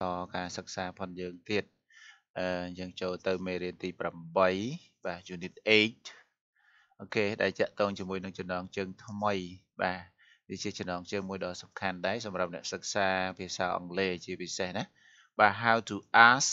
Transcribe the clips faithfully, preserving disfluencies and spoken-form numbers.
តការសិក្សាផងយើងទៀតអឺយើងចូលទៅមេរៀនទីeightបាទ unit eight អូខេដែលចាក់តងជាមួយនឹងចំណងជើងថ្មីបាទវាជាចំណងជើងមួយដ៏សំខាន់ដែរសម្រាប់អ្នកសិក្សាភាសាអង់គ្លេសជាពិសេសណាបាទ how to ask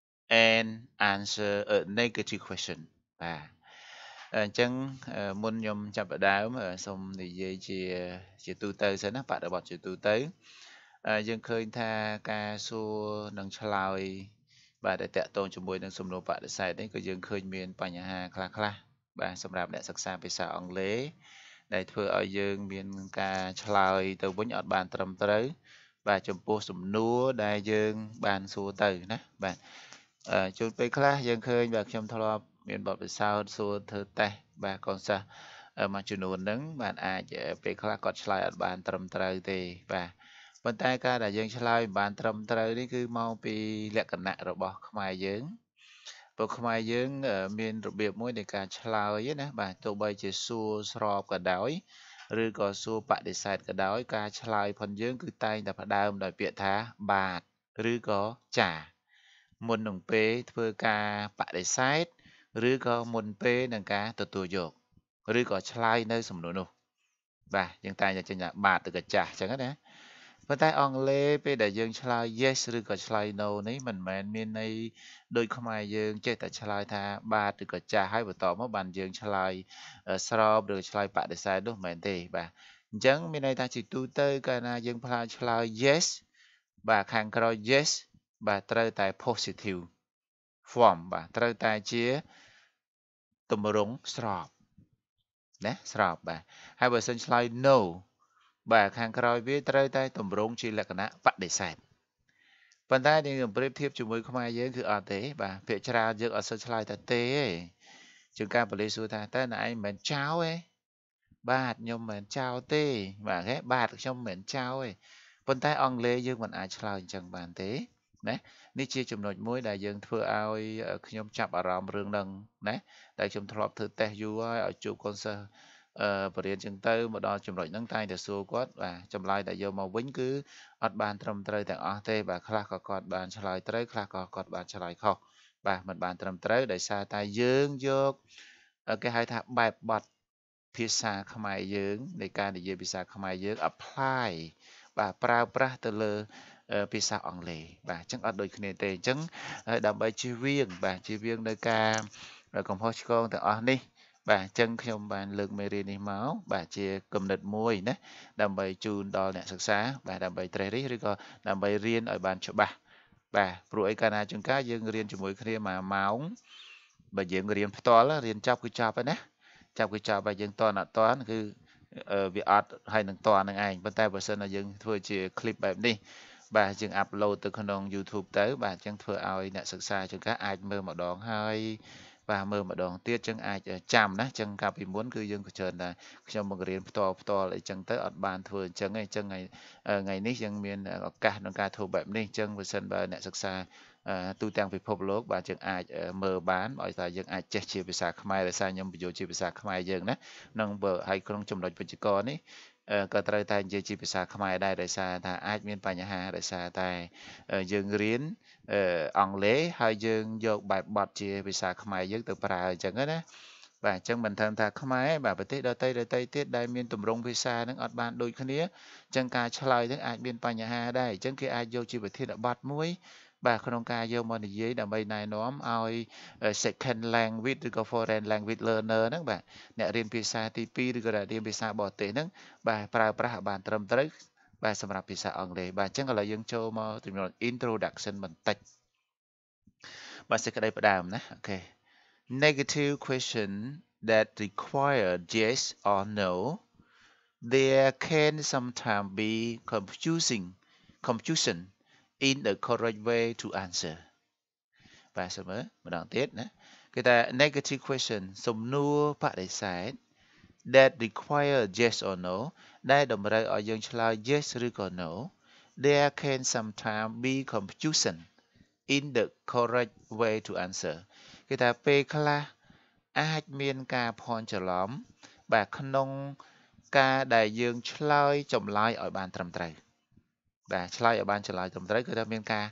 and answer a negative question បាទអញ្ចឹងមុនខ្ញុំចាប់ផ្ដើមសូមនិយាយជាជាទូទៅសិនណាបរិបទជាទូទៅយើងឃើញថាការសួរនិងឆ្លើយបាទដែលតាក់ទងជាមួយនឹងសំណួរបដិសេធនេះក៏យើងឃើញមានបញ្ហាខ្លះខ្លះបាទសម្រាប់អ្នកសិក្សាភាសាអង់គ្លេសដែលធ្វើឲ្យយើងមានការឆ្លើយទៅវិញអត់បានត្រឹមត្រូវបាទចំពោះសំណួរដែលយើងបានសួរទៅណាបាទជួនពេលខ្លះយើងឃើញបាទខ្ញុំធ្លាប់មានបទពិសោធន៍សួរធ្វើតេស្តបាទកូនសិស្សមួយចំនួនហ្នឹងបាទអាចពេលខ្លះគាត់ឆ្លើយអត់បានត្រឹមត្រូវទេបាទប៉ុន្តែការដែលយើងឆ្លើយបានត្រឹមត្រូវនេះគឺមកពីលក្ខណៈរបស់ខ្មែរយើងព្រោះខ្មែរយើងមានរបៀបមួយនៃការឆ្លើយណាបាទទោះបីជាសួរស្របក៏ដោយឬក៏សួរបដិសេធក៏ដោយការឆ្លើយផងយើងគឺតែងតែផ្ដើមដោយពាក្យថាបាទឬក៏ចាមុននឹងពេលធ្វើការបដិសេធឬក៏មុនពេលនឹងការទទួលយកឬក៏ឆ្លើយនៅសំណួរនោះបាទយើងតែងតែចេញថាបាទឬក៏ចាស់អញ្ចឹងណាប៉ុន្តែអង់គ្លេសពេលដែលយើងឆ្លើយ yes ឬក៏ឆ្លើយ no នេះមិនមែនមានន័យដូចខ្មែរយើងចេះតែឆ្លើយថាបាទឬក៏ចាស់ហើយបន្តមកបានយើងឆ្លើយស្របឬឆ្លើយបដិសេធនោះមិនមែនទេបាទអញ្ចឹងមានន័យថាជាទូទៅកាលណាយើងផ្លាឆ្លើយ yes បាទខាងក្រោយ yes បាទត្រូវតែ positive form បាទត្រូវតែជាទម្រង់ស្របណាស្របបាទហើយបើសិនឆ្លើយ no បាទខាងក្រោយវាត្រូវតែទម្រង់ជាលក្ខណៈបដិសេធប៉ុន្តែយើងប្រៀបធៀបជាមួយខ្មែរយើងគឺអត់ទេបាទភាគច្រើនយើងអត់សូវឆ្លើយតែទេទេជាងការបលិសួរថាតើណែឯងមិនមែនចោលទេបាទខ្ញុំមិនមែនចោលទេបាទហេបាទខ្ញុំមិនមែនចោលទេប៉ុន្តែអង់គ្លេសយើងមិនអាចឆ្លើយអញ្ចឹងបានទេណានេះជាចំណុចមួយដែលយើងធ្វើឲ្យខ្ញុំចាប់អារម្មណ៍រឿងហ្នឹងណាដែលខ្ញុំធ្លាប់ធ្វើតេស្តយូរហើយឲ្យជួបកូនសិស្សអឺបរិញ្ញាចឹងទៅមកដល់ចំណុចហ្នឹងតែងតែសួរគាត់បាទចម្លើយដែលយកមកវិញគឺអត់បានត្រឹមត្រូវទាំងអស់ទេបាទខ្លះក៏គាត់បានឆ្លើយត្រូវខ្លះក៏គាត់បានឆ្លើយខុសបាទមិនបានត្រឹមត្រូវដោយសារតែយើងយកគេហៅថាបែបបទភាសាខ្មែរយើងនៃការនិយាយភាសាខ្មែរយើង apply បាទប្រើប្រាស់ទៅលើភាសាអង់គ្លេសបាទអញ្ចឹងអត់ដូចគ្នាទេអញ្ចឹងដើម្បីជៀសវាងបាទជៀសវាងនៅការកំហុសឆ្គងទាំងអស់នេះបាទអញ្ចឹងខ្ញុំបានលើកមេរៀននេះមកបាទជាគំនិតមួយណាដើម្បីជូនដល់អ្នកសិក្សាបាទដើម្បីត្រេះរិះឬក៏ដើម្បីរៀនឲ្យបានច្បាស់បាទព្រោះអីកាលណាជួនកាលយើងរៀនជាមួយគ្នាមួយម៉ោងបើយើងរៀនផ្ទាល់រៀនចប់គឺចប់ហើយណាចាប់គឺចប់ហើយយើងតន់អត់តន់គឺវាអត់ហើយនឹងតន់នឹងឯងប៉ុន្តែបើសិនតែយើងធ្វើជា clip បែបនេះបាទយើងអាប់ឡូតទៅក្នុង YouTube ទៅបាទអញ្ចឹងធ្វើឲ្យអ្នកសិក្សាជួនកាលអាចមើលម្ដងហើយបាទមើលម្ដងទៀតចឹងអាចចាំណាចឹងកាលពីមុនគឺយើងក៏ច្រើនដែរខ្ញុំបង្រៀនផ្ទាល់ផ្ទាល់អីចឹងទៅអត់បានធ្វើអញ្ចឹងឯងចឹងថ្ងៃថ្ងៃនេះយើងមានឱកាសក្នុងការធ្វើបែបនេះចឹងបើសិនបើអ្នកសិក្សាទូទាំងពិភពលោកបាទយើងអាចមើលបានឲ្យតែយើងអាចចេះជាភាសាខ្មែរដោយសារខ្ញុំបញ្ចូលជាភាសាខ្មែរយើងណានឹងបើហើយក្នុងចំណុចវិជ្ជាករនេះក៏ត្រូវតែនិយាយជាភាសាខ្មែរដែរដោយសារថាអាចមានបញ្ហាដោយសារតែយើងរៀនអង់គ្លេសហើយយើងយកបែបបទជាភាសាខ្មែរយើងទៅប្រើអញ្ចឹងណាបាទអញ្ចឹងមិនថាថាខ្មែរបាទប្រទេសដទៃដទៃទៀតដែលមានទម្រង់ភាសានឹងអត់បានដូចគ្នាអញ្ចឹងការឆ្លើយនឹងអាចមានបញ្ហាដែរអញ្ចឹងគេអាចយកជាវិធានបទមួយបាទក្នុងការយកមកនិយាយដើម្បីណែនាំឲ្យ second language ឬក៏ foreign language learner ហ្នឹងបាទអ្នករៀនភាសាទីពីរឬក៏រៀនភាសាបរទេសហ្នឹងបាទប្រើប្រាស់ឲ្យបានត្រឹមត្រូវបាទសម្រាប់ភាសាអង់គ្លេសបាទអញ្ចឹងឥឡូវយើងចូលមកចំណុច introduction បន្តិចបាទសេចក្តីផ្ដើមណាអូខេ negative question that require yes or no there can sometimes be confusing confusion in the correct way to answer បាទសូមមើលម្ដងទៀតណាគេថា negative question សំណួរបដិសេធ that require yes or no ដែលតម្រូវឲ្យយើងឆ្លើយ yes ឬក៏ no there can sometimes be confusion in the correct way to answer គេថាពេលខ្លះអាចមានការភ័ន្តច្រឡំបាទក្នុងការដែលយើងឆ្លើយចម្លើយឲ្យបានត្រឹមត្រូវបាទឆ្លើយឲ្យបានឆ្លើយត្រឹមត្រូវគឺថាមានការ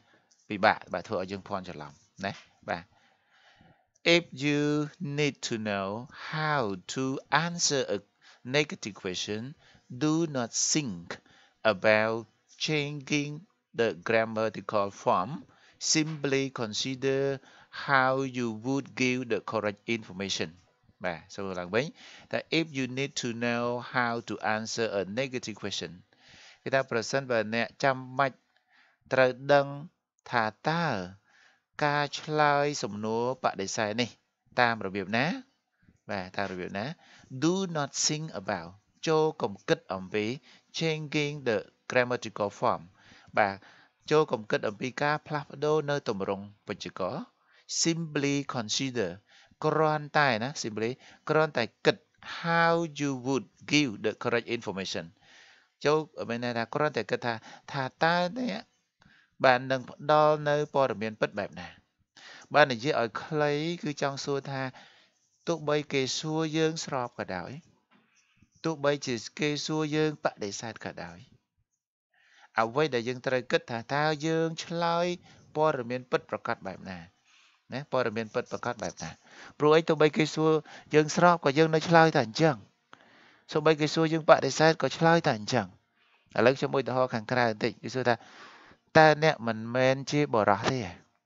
ពិបាកបាទធ្វើឲ្យយើងភ័ន្តច្រឡំណាបាទ if you need to know how to answer a negative question do not think about changing the grammatical form simply consider how you would give the correct information បាទសូមឡើងវិញតែ if you need to know how to answer a negative question គឺថាប្រសិនបើអ្នកចាំបាច់ត្រូវដឹងថាតើការឆ្លើយសំណួរបដិសេធនេះតាមរបៀបណាបាទតាមរបៀបណា do not think about ចូលកុំគិតអំពី changing the grammatical form បាទចូលកុំគិតអំពីការផ្លាស់ប្ដូរនៅទម្រង់វេយ្យាករណ៍ simply consider គ្រាន់តែណា simply គ្រាន់តែគិត how you would give the correct information ចូលមានន័យថាគ្រាន់តែគិតថាថាតើអ្នកបាននឹងផ្ដល់នៅព័ត៌មានពិតបែបណាបាននិយាយឲ្យខ្លីគឺចង់សួរថាទោះបីគេសួរយើងស្របក៏ដោយទោះបីជាគេសួរយើងបដិសេធក៏ដោយអ្វីដែលយើងត្រូវគិតថាតើយើងឆ្លើយព័ត៌មានពិតប្រាកដបែបណាណាព័ត៌មានពិតប្រាកដបែបណាព្រោះអីទោះបីគេសួរយើងស្របក៏យើងនៅឆ្លើយតែអញ្ចឹងសូម្បីគេសួរយើងបដិសេធក៏ឆ្លើយតែអញ្ចឹងឥឡូវខ្ញុំឧទាហរណ៍ខាងក្រៅបន្តិចគេសួរថាតើអ្នកមិនមែនជាបរិសុទ្ធទេ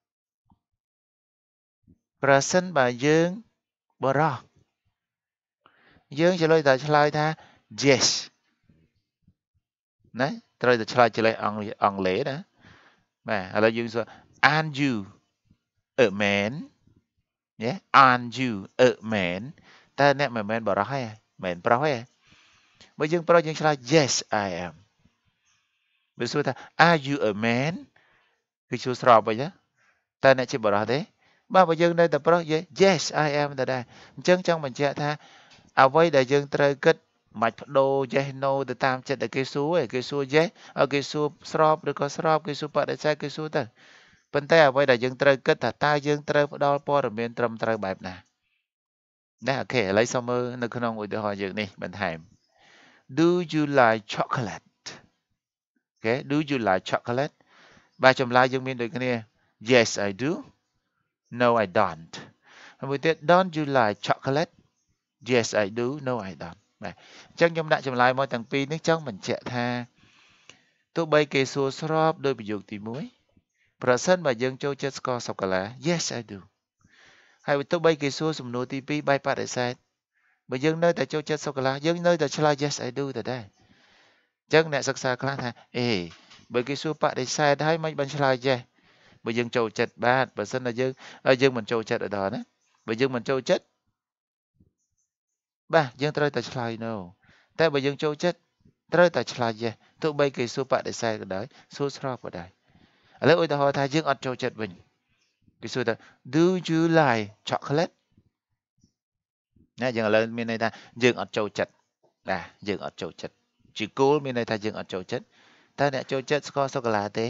ប្រសិនបើយើងបរិសុទ្ធយើងឆ្លើយតែឆ្លើយថា yes ណាត្រូវតែឆ្លើយឆ្លើយអង់អង់គ្លេសណាបាទឥឡូវយើងសួរ aren't you a man ញ៉េ aren't you a man តើអ្នកមិនមែនបរិសុទ្ធទេមិនប្រុសទេបើយើងប្រុសយើងឆ្លើយ yes I am បើសួរថា are you a man គឺសួរស្របវិញណាតើអ្នកជាបរិសុទ្ធទេបាទបើយើងនៅតែប្រុស yes I am តើដែរអញ្ចឹងចង់បញ្ជាក់ថាអ្វីដែលយើងត្រូវគិតមិនបដូរ yes no ទៅតាមចិត្តដែលគេសួរឯងគេសួរ yes ឲ្យគេសួរស្របឬក៏ស្របគេសួរបដិសេធគេសួរទៅប៉ុន្តែអ្វីដែលយើងត្រូវគិតថាតើយើងត្រូវផ្ដល់ព័ត៌មានត្រឹមត្រូវបែបណាណាអូខេឥឡូវសូមមើលនៅក្នុងឧទាហរណ៍យើងនេះបន្ថែម do you like chocolate អូខេ do you like chocolate បាទចម្លើយយើងមានដូចគ្នា yes I do no I don't ហើយមួយទៀត don't you like chocolate yes I do no I don't បាទអញ្ចឹងខ្ញុំដាក់ចម្លើយមកទាំងពីរនេះចង់បញ្ជាក់ថាទោះបីគេសួរស្របដោយប្រយោគទីមួយប្រសិនបើយើងចូលចិត្តស្ករសូកូឡា yes I do ហើយទោះបីគេសួរសំណួរទីពីរបែបបដិសេធបើយើងនៅតែចូលចិត្តសូកូឡាយើងនៅតែឆ្លើយ yes I do ទៅដែរអញ្ចឹងអ្នកសិក្សាខ្លះថាអេបើគេសួរបដិសេធហើយមិនបានឆ្លើយ yes បើយើងចូលចិត្តបាទបើសិនតែយើងយើងមិនចូលចិត្តដល់ណាបើយើងមិនចូលចិត្តបាទយើងត្រូវតែឆ្លើយ no តែបើយើងចូលចិត្តត្រូវតែឆ្លើយ yes ទោះបីគេសួរបដិសេធក៏ដោយសួរស្របក៏ដោយឥឡូវឧទាហរណ៍ថាយើងអត់ចូលចិត្តវិញគេសួរថា do you like chocolate ណាយើងឥឡូវមានន័យថាយើងអត់ចូលចិត្តបាទយើងអត់ចូលចិត្តជាគោលមានន័យថាយើងអត់ចូលចិត្តតើអ្នកចូលចិត្តស្ករសូកូឡាទេ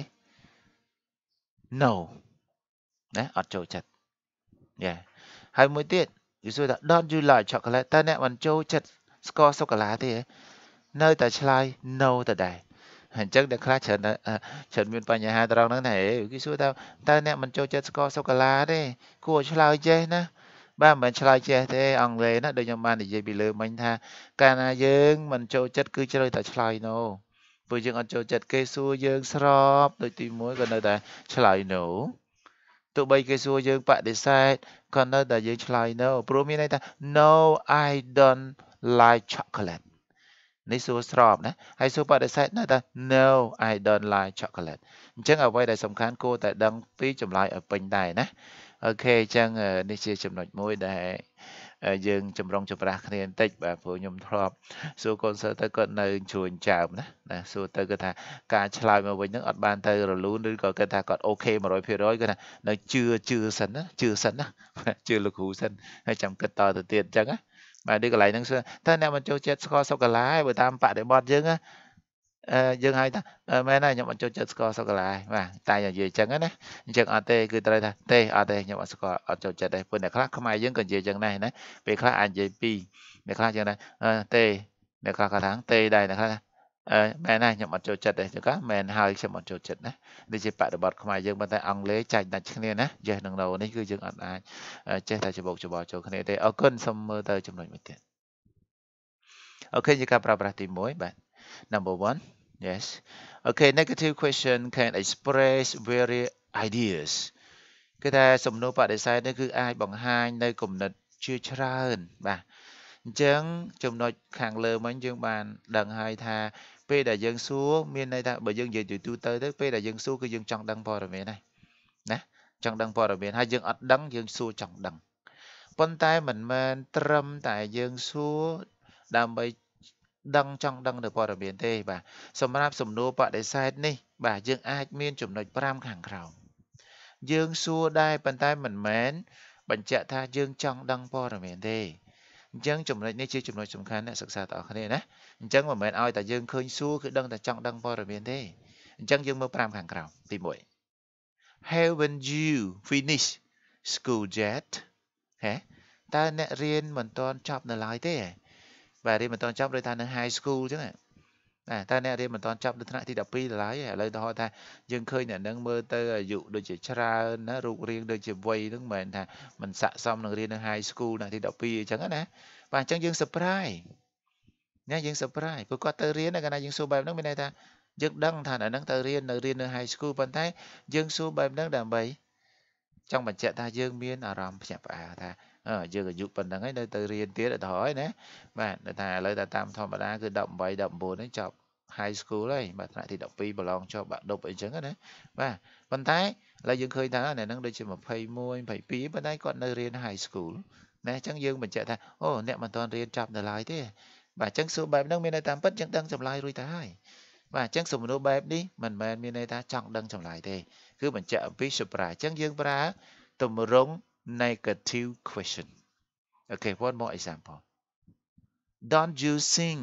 no ណាអត់ចូលចិត្តយ៉ាហើយមួយទៀតគេសួរថា don't you like chocolate តើអ្នកមិនចូលចិត្តស្ករសូកូឡាទេនៅតែឆ្លើយ no ទៅដែរអញ្ចឹងអ្នកខ្លះច្រើនច្រើនមានបញ្ហាត្រង់ហ្នឹងណាគេសួរថាតើអ្នកមិនចូលចិត្តស្ករសូកូឡាទេគួរឆ្លើយ yes ណាបាទមិនឆ្លើយ yes ទេអង់គ្លេសណាដូចខ្ញុំបាននិយាយពីលើមិញថាកាលណាយើងមិនចូលចិត្តគឺជ្រើតែឆ្លើយ no ព្រោះយើងអត់ចូលចិត្តគេសួរយើងស្របដូចទីមួយក៏នៅតែឆ្លើយ no ទោះបីគេសួរយើងបដិសេធក៏នៅតែយើងឆ្លើយ no ព្រោះមានន័យថា no I don't like chocolate នេះសួរស្របណាហើយសួរបដិសេធនៅតែ no I don't like chocolate អញ្ចឹងអ្វីដែលសំខាន់គួរតែដឹងពីចម្លើយឲ្យពេញដែរណាអូខេអញ្ចឹងនេះជាចំណុចមួយដែលយើងចម្រុងចម្រាស់គ្នាបន្តិចបាទព្រោះខ្ញុំធ្លាប់សួរកូនសិស្សទៅគាត់នៅជួញចើមណាណាសួរទៅគាត់ថាការឆ្លើយមកវិញហ្នឹងអត់បានទៅរលូនឬក៏គាត់ថាគាត់អូខេ one hundred percent គាត់ថានៅជឿជឿសិនណាជឿសិនណាជឿលោកគ្រូសិនហើយចាំគិតតទៅទៀតអញ្ចឹងណាបាទនេះកន្លែងហ្នឹងសួរតើអ្នកមិនចូលចិត្តស្ករសូកូឡាឯងបើតាមបរិបទយើងណាអឺយើងហៅថាមែនហើយខ្ញុំអត់ចូលចិត្តស្ករសូកូឡាបាទតែនិយាយអញ្ចឹងណាអញ្ចឹងអត់ទេគឺត្រូវថាទេអត់ទេខ្ញុំអត់ស្គាល់អត់ចូលចិត្តទេព្រោះអ្នកខ្លះខ្មែរយើងក៏និយាយអញ្ចឹងដែរណាពេលខ្លះអាចនិយាយពីរអ្នកខ្លះអញ្ចឹងដែរទេអ្នកខ្លះគាត់ថាទេដែរអ្នកខ្លះ ờ mẹ này nhập mặtចូលចិត្តទេចឹងក៏មែនហើយខ្ញុំអត់ចូលចិត្តណាដូចជាបរិបទខ្មែរយើងប៉ុន្តែអង់គ្លេសចាច់ដាច់គ្នាណាចេះនឹងនៅនេះគឺយើងអត់អាចចេះតែច្បោកច្បល់ចូលគ្នាទេអរគុណសូមមើលទៅចំណុចមួយទៀតអូខេជាការប្រើប្រាស់ទីមួយបាទ number one yes okay negative question can express various ideas គឺថាសំណួរបដិសេធនេះគឺអាចបង្ហាញនៅគំនិតជាច្រើនបាទអញ្ចឹងចំណុចខាងលើមិញយើងបានដឹងហើយថាពេលដែលយើងសួរមានន័យថាបើយើងនិយាយទូទៅទៅពេលដែលយើងសួរគឺយើងចង់ដឹងព័ត៌មានហើយណាចង់ដឹងព័ត៌មានហើយយើងអត់ដឹងយើងសួរចង់ដឹងប៉ុន្តែមិនមែនត្រឹមតែយើងសួរដើម្បីដឹងចង់ដឹងនៅព័ត៌មានទេបាទសម្រាប់សំណួរបដិសេធនេះបាទយើងអាចមានចំណុចប្រាំខាងក្រោមយើងសួរដែរប៉ុន្តែមិនមែនបញ្ជាក់ថាយើងចង់ដឹងព័ត៌មានទេអញ្ចឹងចំណុចនេះជាចំណុចសំខាន់អ្នកសិក្សាទាំងអស់គ្នាណាអញ្ចឹងមិនមែនឲ្យតែយើងឃើញសួរគឺដឹងតែចង់ដឹងព័ត៌មានទេអញ្ចឹងយើងមើលប្រាំខាងក្រោមទីមួយ Haven't you finished school yet ហេតើអ្នករៀនមិនទាន់ចប់នៅឡើយទេបាទរៀនមិនទាន់ចប់ដូចថានៅ high school អញ្ចឹងណាតើអ្នករៀនមិនទាន់ចប់នៅថ្នាក់ទីដប់ពីរឡើយឥឡូវដល់ថាយើងឃើញអ្នកនឹងមើលទៅអាយុដូចជាច្រើនណារូបរាងដូចជាវ័យហ្នឹងមិនមែនថាមិនស័ក្តិសមនឹងរៀននៅ high school ថ្នាក់ទីដប់ពីរអញ្ចឹងណាបាទអញ្ចឹងយើង surprise ណាយើង surprise ព្រោះគាត់ទៅរៀនកាលណាយើងសួរបែបហ្នឹងមានន័យថាយើងដឹងថាអ្នកហ្នឹងទៅរៀននៅរៀននៅ high school ប៉ុន្តែយើងសួរបែបហ្នឹងដើម្បីចង់បញ្ជាក់ថាយើងមានអារម្មណ៍ភ្ញាក់ផ្អើលថាយើងអាយុប៉ុណ្ណឹងហើយនៅទៅរៀនទៀតដល់ហើយណាបាទតែឥឡូវតែតាមធម្មតាគឺដប់ប្រាំបី ដប់ប្រាំបួនហ្នឹងចប់ high school ហើយបាទថ្នាក់ទីដប់ពីរប្រឡងជាប់បាក់ឌុបអីចឹងណាបាទប៉ុន្តែឥឡូវយើងឃើញថាអ្នកហ្នឹងដូចជាยี่สิบเอ็ด ยี่สิบสองប៉ុន្តែគាត់នៅរៀន high school ណាអញ្ចឹងយើងបញ្ជាក់ថាអូអ្នកមិនទាន់រៀនចប់នៅឡើយទេបាទអញ្ចឹងសួរបែបហ្នឹងមានន័យតាមពិតយើងដឹងចម្លើយរួចទៅហើយបាទអញ្ចឹងសំណួរបែបនេះមិនមែនមានន័យថាចង់ដឹងចម្លើយទេគឺបញ្ជាក់អំពី surprise អញ្ចឹងយើងប្រើទម្រង់ negative question okay one more example don't you think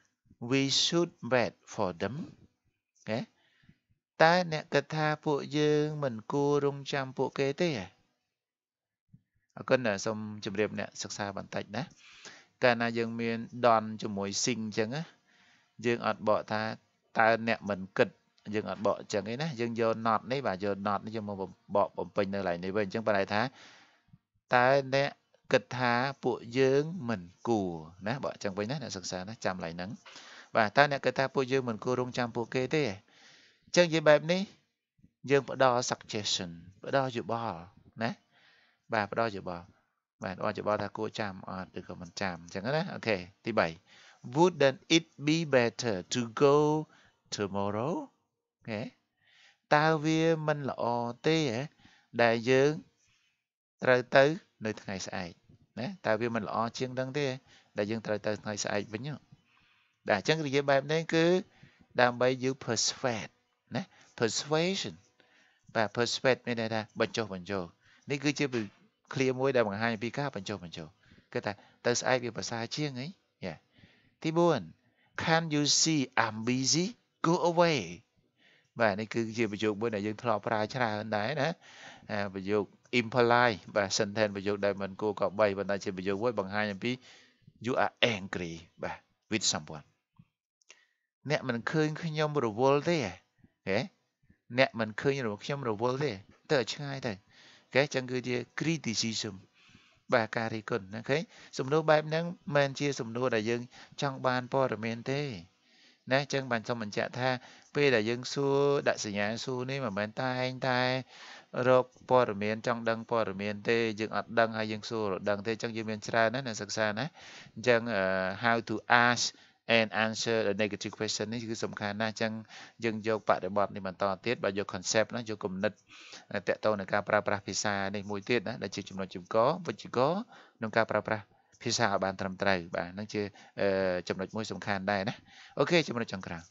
we should wait for them អូតើអ្នកគិតថាពួកយើងមិនគួររង់ចាំពួកគេទេអរគុណសូមជម្រាបអ្នកសិក្សាបន្តិចណាកាលណាយើងមាន don't ជាមួយ think អញ្ចឹងណាយើងអត់បកថាតើអ្នកមិនគិតយើងអត់បកអញ្ចឹងទេណាយើងយក not នេះបាទយក not នេះយកមកបកបំពេញនៅកន្លែងនេះវិញអញ្ចឹងបើន័យថាតើអ្នកគិតថាពួកយើងមិនគួរណាបកអញ្ចឹងវិញណាអ្នកសិក្សាណាចាំកន្លែងហ្នឹងបាទតើអ្នកគិតថាពួកយើងមិនគួររង់ចាំពួកគេទេអញ្ចឹងនិយាយបែបនេះយើងផ្ដល់ suggestion ផ្ដល់យោបល់ណាបាទផ្ដល់យោបល់បាទផ្ដល់យោបល់ថាគួរចាំអត់ឬក៏មិនចាំអញ្ចឹងណាអូខេទីបី wouldn't it be better to go tomorrow អូខេតើវាមិនល្អទេដែលយើងត្រូវទៅនៅថ្ងៃស្អែកណាតើវាមិនល្អជាងដឹងទេដែលយើងត្រូវទៅថ្ងៃស្អែកវិញបាទអញ្ចឹងនិយាយបែបនេះគឺដើម្បី you persuade ណា persuasion បាទ persuade មានន័យថាបញ្ចុះបញ្ចូលនេះគឺជា clear មួយដែលបង្ហាញពីការបញ្ចុះបញ្ចូលគឺថាទៅស្អែកវាប្រសើរជាងអីយ៉ាទីបួន can you see I'm busy go away បាទនេះគឺជាប្រយោគមួយដែលយើងធ្លាប់ប្រើច្រើនដែរណាប្រយោគ impolite បាទ sentence ប្រយោគដែលមិនគួរកបីប៉ុន្តែជាប្រយោគមួយបង្ហាញអំពី you are angry បាទ with someone អ្នកមិនឃើញខ្ញុំរវល់ទេហ៎អ្នកមិនឃើញខ្ញុំរវល់ទេទៅឲ្យឆ្ងាយទៅអូខេចឹងគឺជា criticism បាទការរិះគន់អូខេសំណួរបែបហ្នឹងមិនជាសំណួរដែលយើងចង់បានព័ត៌មានទេណាចឹងបានសូមបញ្ជាក់ថាពេលដែលយើងសួរដាក់សញ្ញាសួរនេះមិនមែនតែងតែរកព័ត៌មានចង់ដឹងព័ត៌មានទេយើងអត់ដឹងហើយយើងសួររដឹងទេចឹងយើងមានច្រើនណាស់អ្នកសិក្សាណាអញ្ចឹង how to ask and answer the negative question នេះគឺសំខាន់ណាស់អញ្ចឹងយើងយកបរិបទនេះបន្តទៀតបើយក concept ណាយកគំនិតតកតទៅនឹងការប្រើប្រាស់ភាសានេះមួយទៀតណាដែលជាចំណុចចម្កវិជ្ជាករក្នុងការប្រើប្រាស់ភាសាឲ្យបានត្រឹមត្រូវបាទហ្នឹងជាចំណុចមួយសំខាន់ដែរណាអូខេចំណុចចុងក្រោយ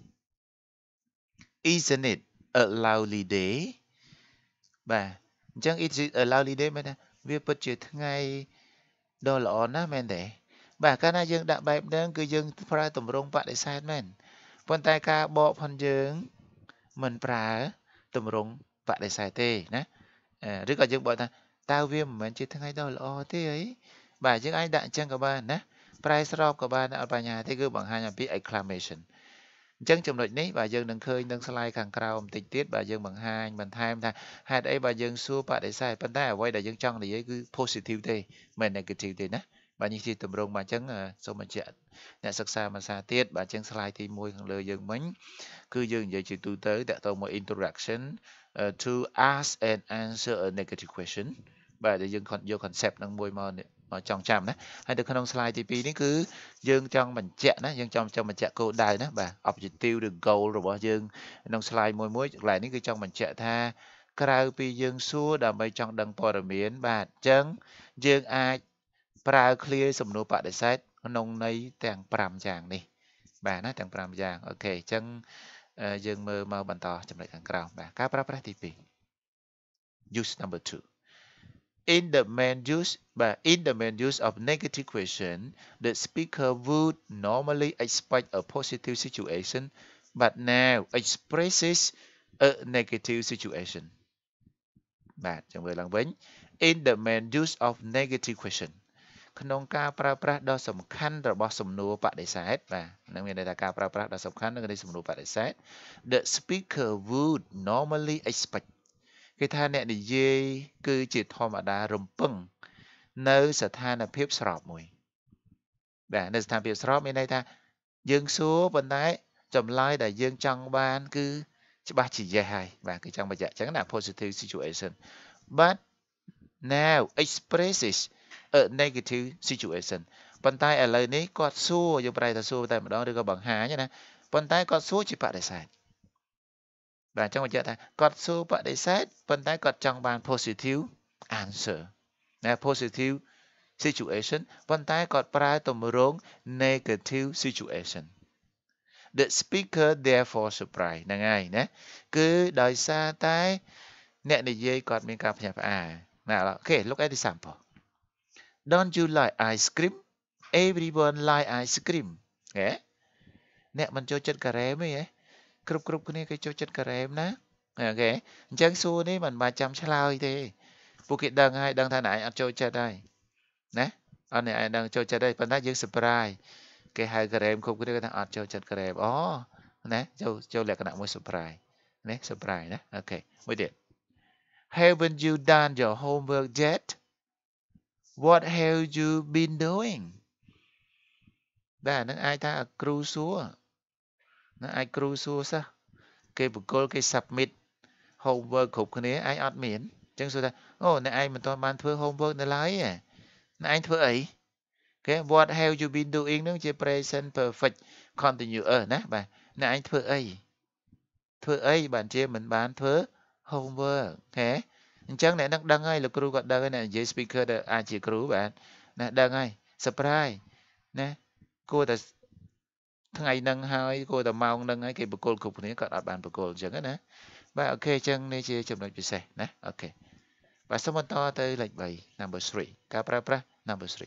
Isn't it a lovely day បាទអញ្ចឹង it's a lovely day មែនទេវាពិតជាថ្ងៃដ៏ល្អណាស់មែនទេបាទកាលណាយើងដាក់បែបហ្នឹងគឺយើងប្រើទម្រង់បដិសេធមែនប៉ុន្តែការបកផងយើងមិនប្រើទម្រង់បដិសេធទេណាឬក៏យើងបកថាតើវាមិនមែនជាថ្ងៃដ៏ល្អទេអីបាទយើងអាចដាក់អញ្ចឹងក៏បានណាប្រែស្របក៏បានអត់បញ្ហាទេគឺបង្ហាញអំពី exclamation ចឹងចំណុចនេះបាទយើងនឹងឃើញនឹង slide ខាងក្រោមបន្តិចទៀតបាទយើងបង្ហាញបន្ថែមថាហេតុអីបាទយើងសួរបដិសេធប៉ុន្តែអ្វីដែលយើងចង់និយាយគឺ positive ទេមិន negative ទេណាបាទនេះជាទម្រង់បាទអញ្ចឹងសូមបញ្ជាក់អ្នកសិក្សាភាសាទៀតបាទអញ្ចឹង slide ទីមួយខាងលើយើងមិញគឺយើងនិយាយជាទូទៅតកតងមក introduction uh, to ask and answer a negative question បាទយើងយក concept នឹងមួយមកមកចងចាំណាហើយនៅក្នុង slide ទីពីរនេះគឺយើងចង់បញ្ជាក់ណាយើងចង់ចង់បញ្ជាក់គោលដៅណាបាទ objective ឬ goal របស់យើងក្នុង slide មួយមួយកន្លែងនេះគឺចង់បញ្ជាក់ថាក្រៅពីយើងសួរដើម្បីចង់ដឹងព័ត៌មានបាទអញ្ចឹងយើងអាចប្រើ clear សំណួរបដិសេធក្នុងន័យទាំងប្រាំយ៉ាងនេះបាទណាទាំងប្រាំយ៉ាងអូខេអញ្ចឹងយើងមើលមកបន្តចំណុចខាងក្រោមបាទការប្រើប្រាស់ទីពីរ use number two in the main use but in the main use of negative question the speaker would normally expect a positive situation but now expresses a negative situation បាទចាំមើលឡើងវិញ in the main use of negative question ក្នុងការប្រើប្រាស់ដ៏សំខាន់របស់សំណួរបដិសេធបាទនឹងមានន័យថាការប្រើប្រាស់ដ៏សំខាន់នៃសំណួរបដិសេធ the speaker would normally expect គេថាអ្នកនិយាយគឺជាធម្មតារំពឹងនៅស្ថានភាពស្របមួយបាទនៅស្ថានភាពស្របមានន័យថាយើងសួរប៉ុន្តែចម្លើយដែលយើងចង់បានគឺច្បាស់ជា yes ហើយបាទគឺចង់បញ្ជាក់អញ្ចឹងណា positive situation but now expresses a negative situation ប៉ុន្តែឥឡូវនេះគាត់សួរយើងប្រែថាសួរតែម្ដងឬក៏បង្ហាញណាប៉ុន្តែគាត់សួរជាបដិសេធបាទចង់បញ្ជាក់ថាគាត់សួរបដិសេធប៉ុន្តែគាត់ចង់បាន positive answer ណា positive situation ប៉ុន្តែគាត់ប្រើទម្រង់ negative situation the speaker therefore surprise ហ្នឹងហើយណាគឺដោយសារតែអ្នកនិយាយគាត់មានការភ្ញាក់ផ្អើលណាអូខេ look at the sample don't you like ice cream everyone like ice cream ហ៎អ្នកមិនចូលចិត្តការ៉េមទេហ៎គ្រប់គ្រប់គ្នាគេចូលចិត្តការ៉េមណាអូខេអញ្ចឹងសួរនេះមិនបាច់ចាំឆ្លើយទេពួកគេដឹងហើយដឹងថាអ្នកឯងអត់ចូលចិត្តហើយណាអត់អ្នកឯងដឹងចូលចិត្តហើយប៉ុន្តែយើង surprise គេហៅការ៉េមគ្រប់គ្នាគេថាអត់ចូលចិត្តការ៉េមអូណាចូលចូលលក្ខណៈមួយ surprise ណា surprise ណាអូខេមួយទៀត haven't you done your homework yet what have you been doing បាទហ្នឹងអាចថាគ្រូសួរណាអាចគ្រូសួរសោះគេបកគលគេ submit homework គ្រប់គ្នាឯងអត់មានអញ្ចឹងសួរថាអូអ្នកឯងមិនទាន់បានធ្វើ homework នៅឡើយទេអ្នកឯងធ្វើអីគេ what have you been doing នឹងជា present perfect continuous ណាបាទអ្នកឯងធ្វើអីធ្វើអីបានជាមិនបានធ្វើ homework ហេអញ្ចឹងអ្នកនឹងដឹងហើយលោកគ្រូគាត់ដឹងហើយអ្នកនិយាយ speaker ដែលអាចជាគ្រូបាទណាដឹងហើយ surprise ណាគួរតែថ្ងៃហ្នឹងហើយគួរតែម៉ោងហ្នឹងហើយគេបកគលគ្រប់គ្នាគាត់អត់បានបកគលអញ្ចឹងណាបាទអូខេអញ្ចឹងនេះជាចំណុចពិសេសណាអូខេបាទសូមបន្តទៅលេខ3 number three ការប្រើប្រាស់ number three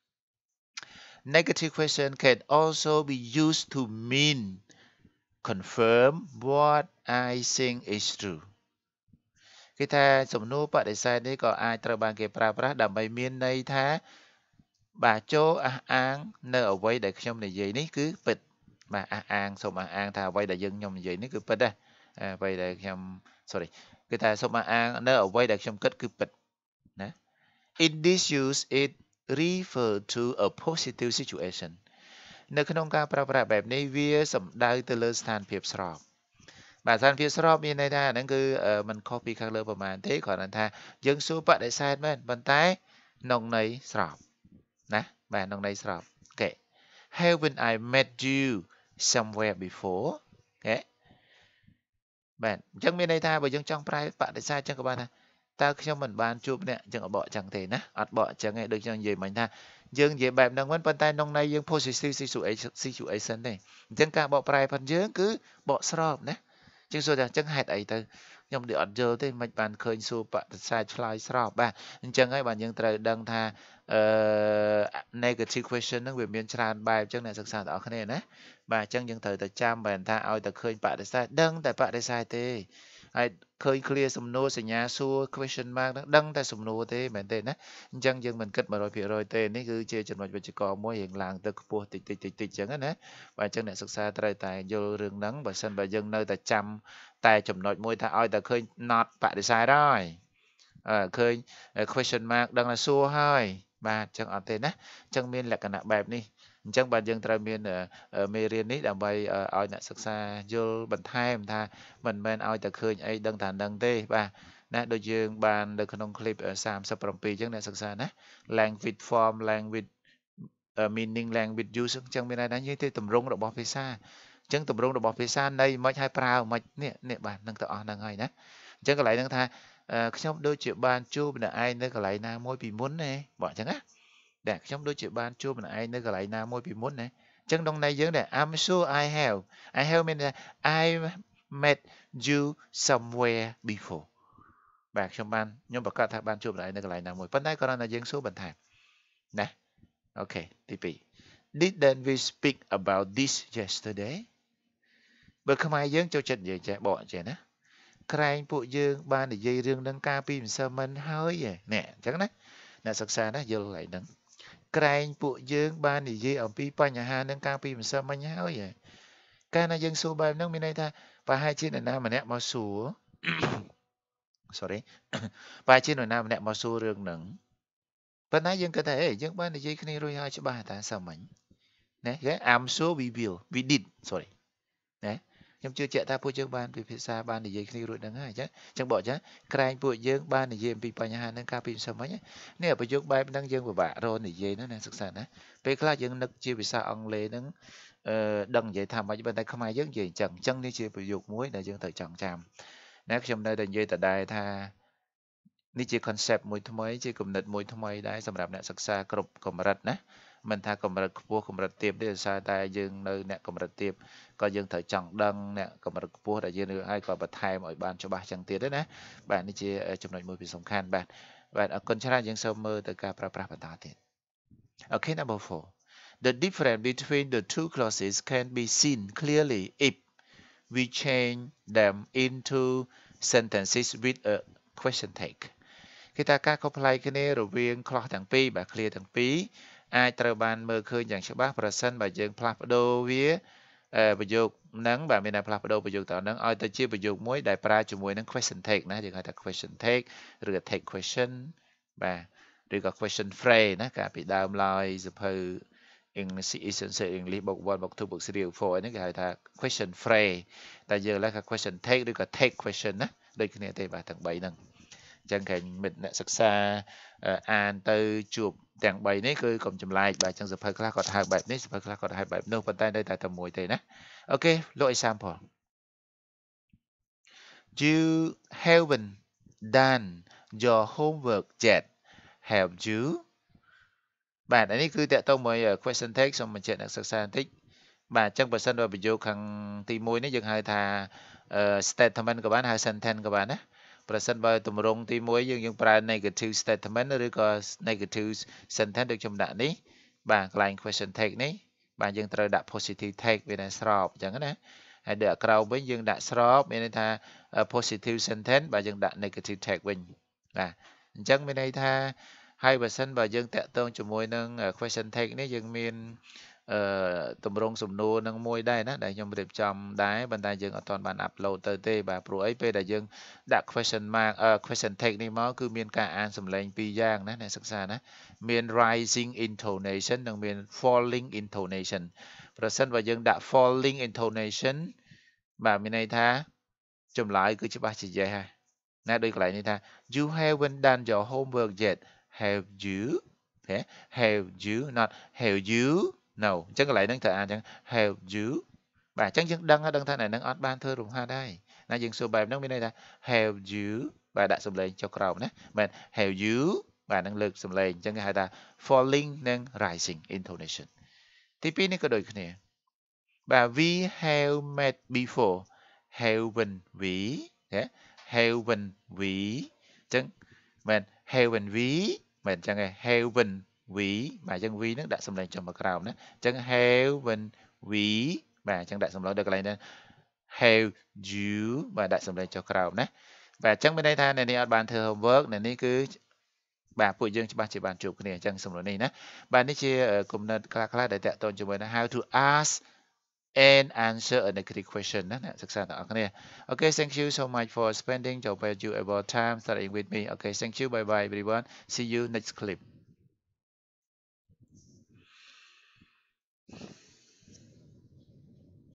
negative question can also be used to mean confirm what I think is true គេថាសំណួរបដិសេធនេះក៏អាចត្រូវបានគេប្រើប្រាស់ដើម្បីមានន័យថាបាទចូលអះអាងនៅអ្វីដែលខ្ញុំនិយាយនេះគឺពិតបាទអះអាងសូមអះអាងថាអ្វីដែលយើងខ្ញុំនិយាយនេះគឺពិតដែរអ្វីដែលខ្ញុំ sorry គឺថាសូមអះអាងនៅអ្វីដែលខ្ញុំគិតគឺពិតណា in this use it refer to a positive situation នៅក្នុងការប្រើប្រាស់បែបនេះវាសំដៅទៅលើស្ថានភាពស្របបាទស្ថានភាពស្របមានន័យថាហ្នឹងគឺมันខុសពីខាងលើប្រហែលទេគ្រាន់តែថាយើងសួរបដិសេធមែនប៉ុន្តែក្នុងន័យស្របណាបាទក្នុងន័យស្របអូខេ haven't I met you somewhere before អូខេបាទអញ្ចឹងមានន័យថាបើយើងចង់ប្រែបដិសេធអញ្ចឹងក៏បានថាតើខ្ញុំមិនបានជួបអ្នកអញ្ចឹងអបអញ្ចឹងទេណាអត់បកអញ្ចឹងទេដូចខ្ញុំនិយាយមិញថាយើងនិយាយបែបហ្នឹងមិនប៉ុន្តែក្នុងន័យយើង positive situation ទេអញ្ចឹងការបកប្រែផាត់យើងគឺបកស្របណាជាងសួរថាអញ្ចឹងហេតុអីទៅខ្ញុំដូចអត់យល់ទេមិនបានឃើញសួរបដិសេធឆ្លើយស្របបាទអញ្ចឹងហើយបាទយើងត្រូវដឹងថាអឺ negative question ហ្នឹងវាមានច្រើនបែបអញ្ចឹងអ្នកសិក្សាទាំងអស់គ្នាណាបាទអញ្ចឹងយើងត្រូវតែចាំបែរថាឲ្យតែឃើញបដិសេធដឹងតែបដិសេធទេហើយเคย clear សំណួរសញ្ញាសួរ question mark ហ្នឹងដឹងតែសំណួរទេមែនទេណាអញ្ចឹងយើងមិនគិត one hundred percent ទេនេះគឺជាចំណុចវិជ្ជាករមួយរៀងឡើងទៅខ្ពស់តិចតិចតិចតិចអញ្ចឹងណាបាទអញ្ចឹងអ្នកសិក្សាត្រូវតែយល់រឿងហ្នឹងបើសិនបើយើងនៅតែចាំតែចំណុចមួយថាឲ្យតែឃើញ not បដិសេធហើយអឺឃើញ question mark ដឹងតែសួរហើយបាទអញ្ចឹងអត់ទេណាអញ្ចឹងមានលក្ខណៈបែបនេះអញ្ចឹងបាទយើងត្រូវមានមេរៀននេះដើម្បីឲ្យអ្នកសិក្សាយល់បន្ថែមថាមិនមែនឲ្យតែឃើញអីដឹងតែដឹងទេបាទណាដូចយើងបាននៅក្នុង clip thirty-seven អញ្ចឹងអ្នកសិក្សាណា language form language meaning language use អញ្ចឹងមានន័យថានិយាយទៅទម្រង់របស់ភាសាអញ្ចឹងទម្រង់របស់ភាសានៃមិនឲ្យប្រើមិននេះនេះបាទនឹងទៅអស់ហ្នឹងហើយណាអញ្ចឹងកន្លែងហ្នឹងថាខ្ញុំដូចជាបានជួបម្នាក់ឯងនៅកន្លែងណាមួយពីមុនទេបើអញ្ចឹងណាតែខ្ញុំដូចជាបានជួបម្នាក់ឯងនៅកន្លែងណាមួយពីមុនណាអញ្ចឹងក្នុងន័យយើងដែរ I'm sure I have I have មាន I met you somewhere before បាទខ្ញុំបានខ្ញុំប្រកាសថាបានជួបម្នាក់ឯងនៅកន្លែងណាមួយប៉ុន្តែគ្រាន់តែយើងសួរបន្ថែមណាអូខេទីtwo Didn't we speak about this yesterday បើខ្មែរយើងចូលចិត្តនិយាយចេះបកចេះណាក្រែងពួកយើងបាននិយាយរឿងនឹងកាលពីម្សិលមិញហើយនេះអញ្ចឹងណាអ្នកសិក្សាណាយល់កន្លែងហ្នឹងក្រែងពួកយើងបាននិយាយអំពីបញ្ហានឹងកាលពីម្សិលមិញហើយកាលណាយើងសួរបែបហ្នឹងមានន័យថាប្រហែលជាអ្នកណាម្នាក់មកសួរ sorry ប្រហែលជាអ្នកណាម្នាក់មកសួររឿងហ្នឹងប៉ុន្តែយើងគិតថាអេយើងបាននិយាយគ្នារួចហើយច្បាស់តាសាមញ្ញណា I'm sure we will we did sorry ណាខ្ញុំជឿជាក់ថាពួកយើងបានពិភាក្សាបាននិយាយគ្នារួចហ្នឹងហើយអញ្ចឹងអញ្ចឹងบอกអញ្ចឹងក្រែងពួកយើងបាននិយាយអំពីបញ្ហាហ្នឹងកាលពីម្សិលមិញនេះប្រយោគបែបហ្នឹងយើងពិបាករកនិយាយហ្នឹងណាសិក្សាណាពេលខ្លះយើងនឹកជាភាសាអង់គ្លេសហ្នឹងអឺដឹងនិយាយថាម៉េចប៉ុន្តែខ្មែរយើងនិយាយអញ្ចឹងអញ្ចឹងនេះជាប្រយោគមួយដែលយើងត្រូវចងចាំណាខ្ញុំនៅតែនិយាយដដែលថានេះជា concept មួយថ្មីជាគំនិតមួយថ្មីដែរសម្រាប់អ្នកសិក្សាគ្រប់កម្រិតណាមិនថាកម្រិតខ្ពស់កម្រិតទាបទេដោយសារតែយើងនៅអ្នកកម្រិតទាបក៏យើងត្រូវចង់ដឹងអ្នកកម្រិតខ្ពស់ដែលយើងហើយក៏បន្ថែមឲ្យបានច្បាស់ចឹងទៀតដែរណាបាទនេះជាចំណុចមួយពីសំខាន់បាទបាទអរគុណច្រើនយើងសូមមើលទៅការប្រើប្រាស់បន្តទៀតអូខេ number four The difference between the two clauses can be seen clearly if we change them into sentences with a question tag គឺថាការខុសប្លែកគ្នារវាង clause ទាំងពីរបាទ clear ទាំងពីរអាចត្រូវបានមើលឃើញយ៉ាងច្បាស់ប្រសិនបើយើងផ្លាស់ប្ដូរវាប្រយោគហ្នឹងបាទមានតែផ្លាស់ប្ដូរប្រយោគតហ្នឹងឲ្យទៅជាប្រយោគមួយដែលប្រើជាមួយនឹង question tag ណាយើងហៅថា question tag ឬក៏ tag question បាទឬក៏ question phrase ណាកាលពីដើមឡើយសភៅ English Essential English book one book two book three book four ហ្នឹងគេហៅថា question phrase តែយើងឡើយថា question tag ឬក៏ tag question ណាដូចគ្នាទេបាទទាំងបីហ្នឹងអញ្ចឹងគេមិត្តអ្នកសិក្សាអានទៅជួបទាំងបីនេះគឺកុំចម្លែកបាទអញ្ចឹងសភៅខ្លះគាត់ហៅបែបនេះសភៅខ្លះគាត់ហៅបែបនោះប៉ុន្តែនៅតែតែមួយទេណាអូខេលោក example You haven't done your homework yet have you បាទនេះគឺតកតទៅមួយ question tag សូមបញ្ជាក់អ្នកសិក្សាបន្តិចបាទអញ្ចឹងបើសិនបើប្រយោគខាងទីoneនេះយើងហៅថា statement ក៏បានហៅ sentence ក៏បានណាប្រសិនបើទម្រង់ទីoneយើងយើងប្រើ negative statement ឬក៏ negative sentence ដូចខ្ញុំដាក់នេះបាទកន្លែង question tag នេះបាទយើងត្រូវដាក់ positive tag វាដែលស្របអញ្ចឹងណាហើយដល់ក្រោមវិញយើងដាក់ស្របមានន័យថា positive sentence បាទយើងដាក់ negative tag វិញបាទអញ្ចឹងមានន័យថាហើយបើសិនបើយើងតាក់ទងជាមួយនឹង question tag នេះយើងមានអឺតម្រងសំណួរនឹងមួយដែរណាដែលខ្ញុំរៀបចំដែរប៉ុន្តែយើងអត់ទាន់បាន upload ទៅទេបាទព្រោះអីពេលដែលយើងដាក់ question mark question tag នេះមកគឺមានការអានសំឡេងពីរយ៉ាងណាអ្នកសិក្សាណាមាន rising intonation និងមាន falling intonation ប្រសិនបើយើងដាក់ falling intonation បាទមានន័យថាចម្លើយគឺច្បាស់ជា yes ហើយណាដូចកន្លែងនេះថា you haven't done your homework yet have you okay have you not have you no អញ្ចឹងកន្លែងហ្នឹងត្រូវអានអញ្ចឹង have you បាទអញ្ចឹងយើងដឹងដឹងថាអ្នកហ្នឹងអត់បានធ្វើរំហាត់ហើយណាយើងសួរបែបហ្នឹងមានន័យថា have you បាទដាក់សំឡេងចុះក្រោមណាមែន have you បាទនឹងលើកសំឡេងអញ្ចឹងគេហៅថា falling និង rising intonation ទីពីរនេះក៏ដូចគ្នាបាទ we have met before haven't we haven't we អញ្ចឹងមែន haven't we មែនអញ្ចឹងឯង haven't we បាទអញ្ចឹង we នឹងដាក់សំឡេងចុះមកក្រោមណាអញ្ចឹង haven't we បាទអញ្ចឹងដាក់សំឡេងដល់កន្លែងហ្នឹង have you បាទដាក់សំឡេងចុះក្រោមណាបាទអញ្ចឹងមានន័យថាអ្នកនេះអត់បានធ្វើ homework អ្នកនេះគឺបាទពួកយើងច្បាស់ជាបានជួបគ្នាអញ្ចឹងសំណួរនេះណាបាទនេះជាគំនិតខ្លះៗដែលតាក់ទងជាមួយនឹង how to ask and answer a negative question ណាអ្នកសិក្សាទាំងអស់គ្នា Okay, thank you so much for spending your valuable time studying with me. Okay, thank you. Bye bye everyone. See you next clip.